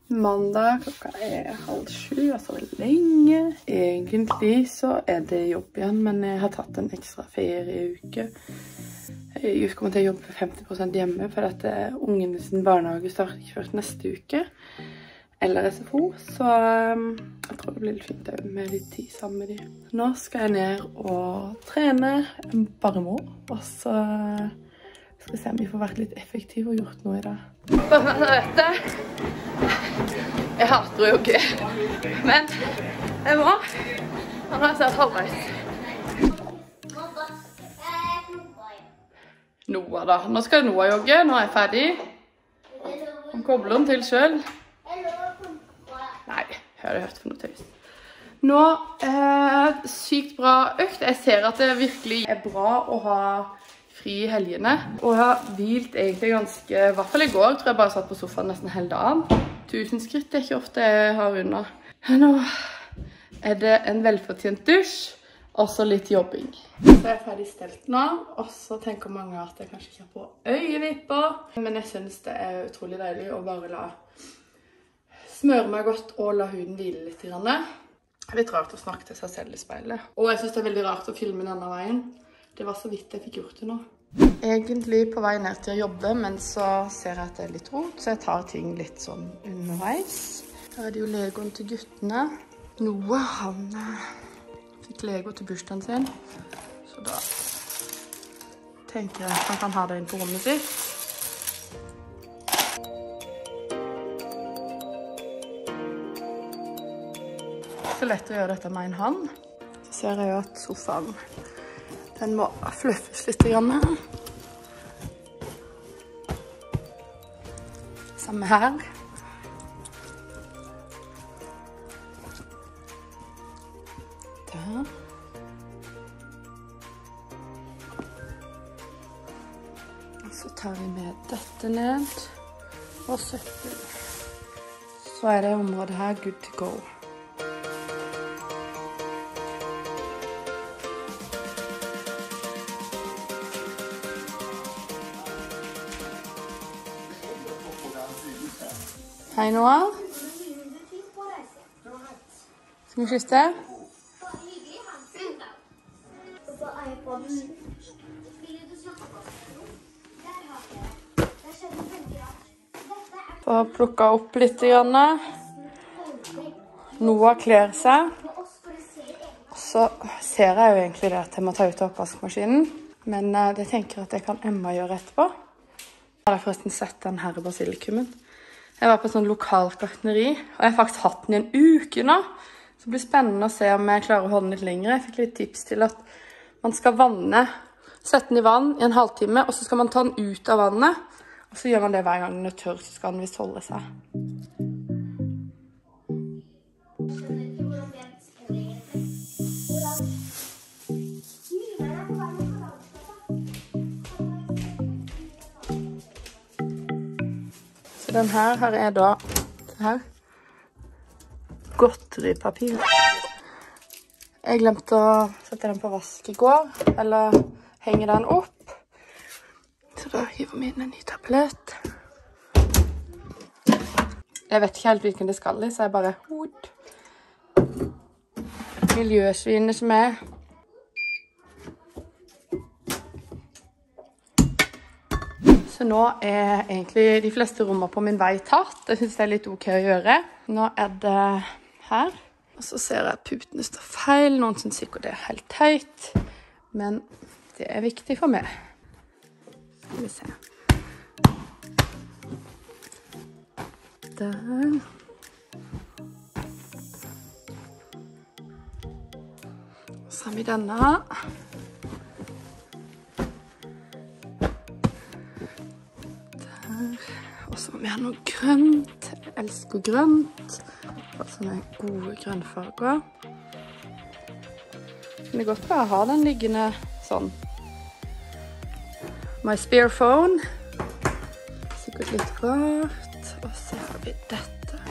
Mandag, klokka 6:30, altså lenge. Egentlig så det jobb igjen, men jeg har tatt en ekstra ferieuke. Jeg kommer til å jobbe 50% hjemme, for at ungene sin barnehage starter ikke først neste uke. Eller SFO, så jeg tror det blir litt fint med litt tid sammen med dem. Nå skal jeg ned og trene, bare må, og så skal vi se om vi får vært litt effektive og gjort noe i dag. Bare vet det. Jeg hater å jogge, men jeg må. Nå har jeg sett halvveis. Noah da. Nå skal Noah jogge, nå er jeg ferdig. Han kobler den til selv. Nei, jeg har hørt for noe tøys. Nå sykt bra økt. Jeg ser at det virkelig bra å ha fri i helgene. Og jeg har hvilt egentlig ganske, i hvert fall i går, tror jeg bare satt på sofaen nesten hele dagen. 1000 skritt ikke ofte jeg har unna. Nå det en velfortjent dusj, og så litt jobbing. Så jeg ferdig stelt nå, og så tenker mange at jeg kanskje ikke har på øyevipper. Men jeg synes det utrolig deilig å bare smøre meg godt og la huden hvile litt. Det litt rart å snakke til seg selv i speilet. Og jeg synes det veldig rart å filme denne veien. Det var så vidt jeg fikk gjort det nå. Egentlig på vei ned til å jobbe, men så ser jeg at det litt rot, så jeg tar ting litt sånn underveis. Her det jo legoen til guttene. Noah, han fikk lego til bursdagen sin, så da tenker jeg at han kan ha det inn på rommet sitt. Så lett å gjøre dette med en hånd. Så ser jeg jo at sofaen, den må fluffes litt grann. Samme her. Der. Og så tar vi med dette ned. Og søppel. Så det området her good to go. Hei, Noah. Skal vi kysse? Så plukket opp litt. Noah kler seg. Så ser jeg jo egentlig det at jeg må ta ut oppvaskmaskinen. Men det tenker jeg at jeg kan Emma gjøre etterpå. Jeg har forresten sett den her basilikumen. Jeg var på et sånn lokalt gartneri, og jeg har faktisk hatt den i en uke nå. Så det blir spennende å se om jeg klarer å holde den litt lengre. Jeg fikk litt tips til at man skal sette den i vann i en halvtime, og så skal man ta den ut av vannet. Og så gjør man det hver gang den er tørr, så skal den visst holde seg. Den her har jeg da, godteripapir. Jeg glemte å sette den på vask i går, eller henge den opp. Så da hiver vi inn en ny tablett. Jeg vet ikke helt hvilken det skal i, så jeg bare miljøsvinene som Så nå egentlig de fleste rommer på min vei tatt. Jeg synes det litt ok å gjøre. Nå det her. Og så ser jeg at putene står feil. Noen synes sikkert det helt teit. Men det viktig for meg. Skal vi se. Der. Så har vi denne. Og så må vi ha noe grønt. Jeg elsker grønt. Sånne gode grønnfarger. Det godt bare å ha den liggende sånn. My spare phone. Sikkert litt rart. Og så har vi dette.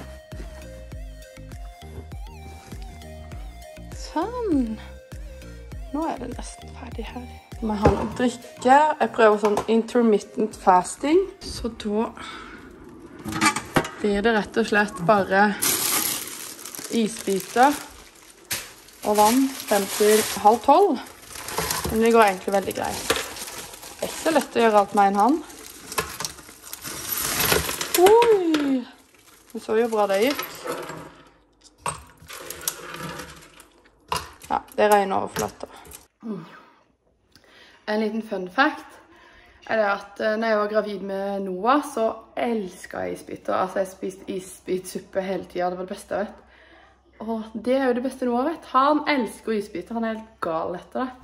Sånn. Nå det nesten ferdig her. Må jeg ha noe drikke. Jeg prøver sånn intermittent fasting. Så da blir det rett og slett bare isbiter og vann frem til 11:30. Men det går egentlig veldig greit. Det er ikke så lett å gjøre alt med en hånd. Oi! Du så jo bra det gikk. Ja, det regner overflater. En liten fun fact er det at når jeg var gravid med Noah, så elsket jeg isbiter. Altså, jeg spiste isbitsuppe hele tiden. Det var det beste jeg vet. Og det er jo det beste Noah vet. Han elsker isbiter. Han er helt gal etter det.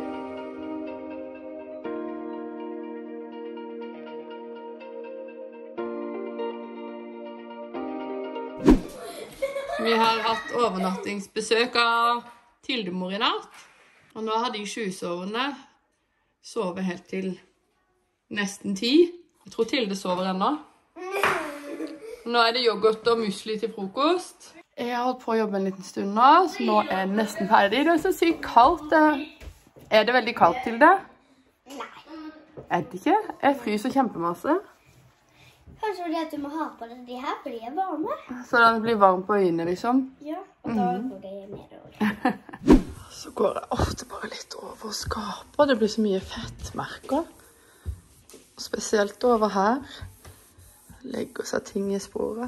Vi har hatt overnattingsbesøk av Tildemor i natt. Og nå har de 7-sovende sovet helt til nesten 10. Jeg tror Tilde sover ennå. Nå er det yoghurt og musli til frokost. Jeg har holdt på å jobbe en liten stund nå, så nå er det nesten ferdig. Det er så sykt kaldt. Er det veldig kaldt til det? Nei. Er det ikke? Jeg fryser kjempemasse. Kanskje fordi at du må ha på det. De her blir varme. Så det blir varmt på øynene, liksom? Ja, og da går det nedover. Så går jeg ofte bare litt over skapet, og det blir så mye fettmerker. Spesielt over her. Legger seg ting i sporet.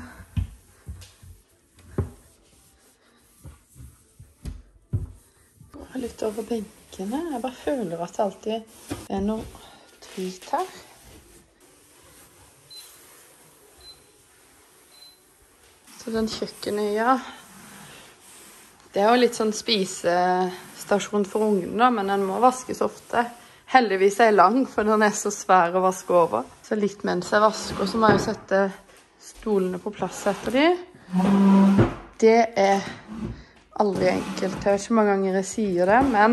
Går litt over benkene. Jeg bare føler at det alltid er noe tynt her. Så den kjøkkenøya, det er jo litt sånn spisestasjon for ungene, men den må vaskes ofte. Heldigvis er jeg lang, for den er så svær å vaske over. Så litt mens jeg vasker, så må jeg jo sette stolene på plass etter de. Det er aldri enkelt. Jeg vet ikke hvor mange ganger jeg sier det, men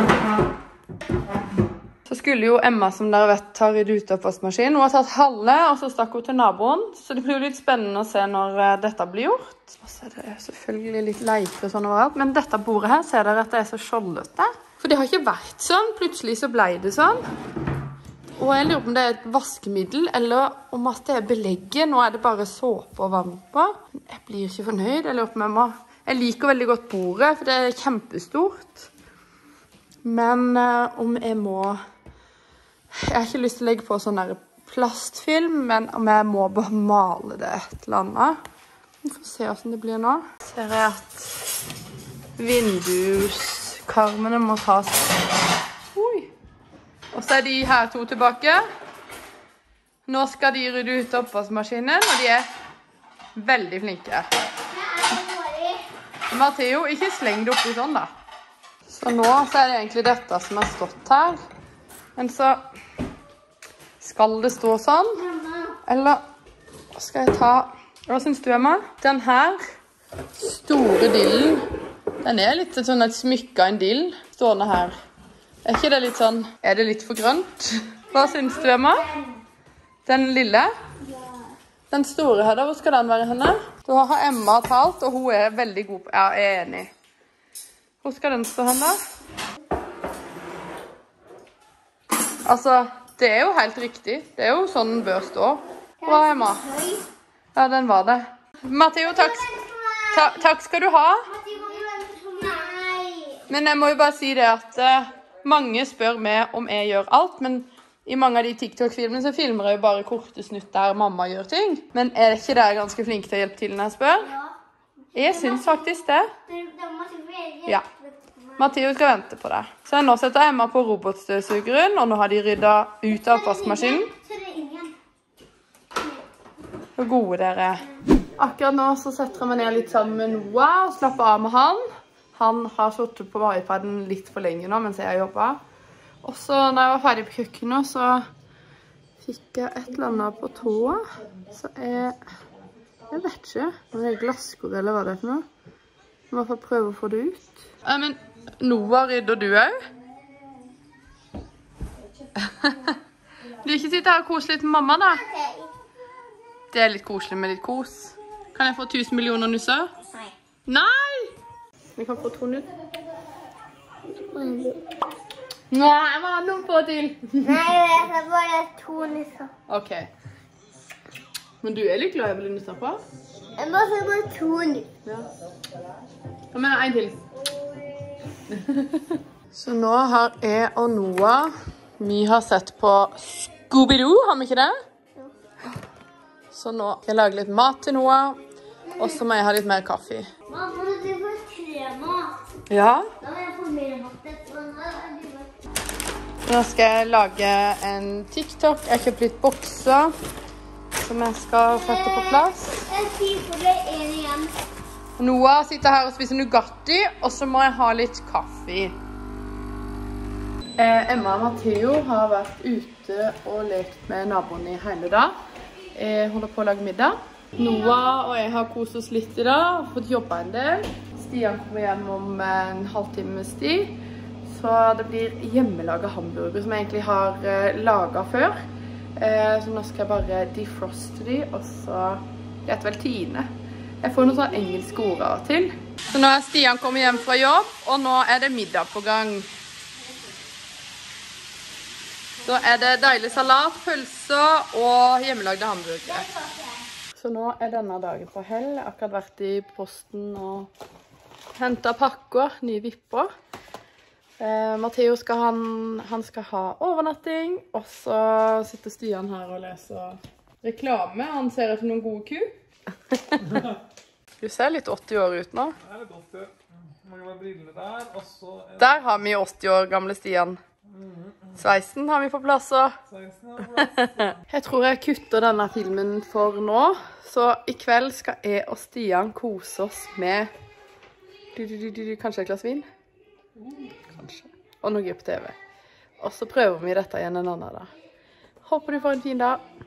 så skulle jo Emma, som dere vet, ta ryddet ut av oppvaskmaskinen. Hun har tatt halve, og så stakk hun til naboen. Så det blir jo litt spennende å se når dette blir gjort. Og så er det selvfølgelig litt leker og sånn overalt. Men dette bordet her, ser dere at det er så skjoldete. For det har ikke vært sånn. Plutselig så ble det sånn. Og jeg lurer på om det er et vaskemiddel, eller om at det er belegget. Nå er det bare såpe og vann på. Jeg blir ikke fornøyd. Jeg lurer på om jeg liker veldig godt bordet, for det er kjempestort. Men om jeg må... Jeg har ikke lyst til å legge på sånn der plastfilm, men om jeg må bare male det et eller annet. Vi får se hvordan det blir nå. Ser jeg at vinduskarmene må tas. Oi. Og så er de her to tilbake. Nå skal de rydde ut oppvaskmaskinen, og de er veldig flinke. Matteo, ikke sleng det oppi sånn da. Så nå så er det egentlig dette som har stått her. Men så skal det stå sånn, eller skal jeg ta, hva synes du, Emma? Den her store dillen, den er litt sånn et smykka en dill stående her. Er ikke det litt sånn, er det litt for grønt? Hva synes du, Emma? Den lille? Den store her da, hvor skal den være henne? Da har Emma talt, og hun er veldig god på, ja, jeg er enig. Hvor skal den stå henne da? Altså, det er jo helt riktig. Det er jo sånn den bør stå. Bra, Emma. Ja, den var det. Matteo, takk skal du ha. Men jeg må jo bare si det at mange spør meg om jeg gjør alt, men i mange av de TikTok-filmene så filmer jeg jo bare korte snutt der mamma gjør ting. Men er det ikke dere ganske flinke til å hjelpe til når jeg spør? Jeg synes faktisk det. Ja. Matteo skal vente på det. Så nå setter Emma på robotstøvsugeren, og nå har de ryddet ut av oppvaskmaskinen. Så gode dere. Akkurat nå så setter jeg meg ned litt sammen med Noah og slapper av med han. Han har sittet på iPaden litt for lenge nå mens jeg har jobbet. Og så når jeg var ferdig på kjøkkenet så fikk jeg et eller annet på tåa. Så jeg vet ikke om det er glasskår eller hva det er for noe. Jeg må i hvert fall prøve å få det ut. Men Noah, rydder du også? Du vil ikke sitte her og kose litt med mamma da? Det er litt koselig med litt kos. Kan jeg få 1000 millioner nusser? Nei. Nei! Vi kan få 2 nusser. Nei, hva har noen på til? Nei, jeg har bare 2 nusser. Ok. Men du er litt glad i Evelyn Stappa? Jeg må få meg 2 nå. Ja. Jeg mener en til. Så nå har jeg og Noah, vi har sett på Scooby-Doo, har vi ikke det? Ja. Så nå skal jeg lage litt mat til Noah, og så må jeg ha litt mer kaffe. Mamma, du får 3 mat. Ja? Da må jeg få mer mat. Nå skal jeg lage en TikTok. Jeg har kjøpt litt bokser som jeg skal sette på plass. Jeg sier for det 1 igjen. Noah sitter her og spiser Nugatti, og så må jeg ha litt kaffe. Emma og Matteo har vært ute og lekt med naboen i hele dag. Jeg holder på å lage middag. Noah og jeg har koset oss litt i dag og fått jobbet en del. Stian kommer hjem om en halvtimes tid. Så det blir hjemmelaget hamburger som jeg egentlig har laget før. Så nå skal jeg bare defroste de, og så det heter vel Tine. Jeg får noen sånne engelske ord av og til. Så nå er Stian kommet hjem fra jobb, og nå er det middag på gang. Så er det deilig salat, pølser og hjemmelagde hamburger. Så nå er denne dagen på hell. Jeg har akkurat vært i posten og hentet pakker, nye vipper. Matteo skal ha overnatting, og så sitter Stian her og leser reklame. Han ser etter noen gode ku. Du ser litt 80 år ut nå. Det er litt 80. Mange av brillene der, og så... Der har vi 80 år gamle Stian. Sveisen har vi på plass. Jeg tror jeg kutter denne filmen for nå, så i kveld skal jeg og Stian kose oss med kanskje et glass vin? Kanskje. Og noe på TV. Og så prøver vi dette igjen en annen dag. Håper du får en fin dag.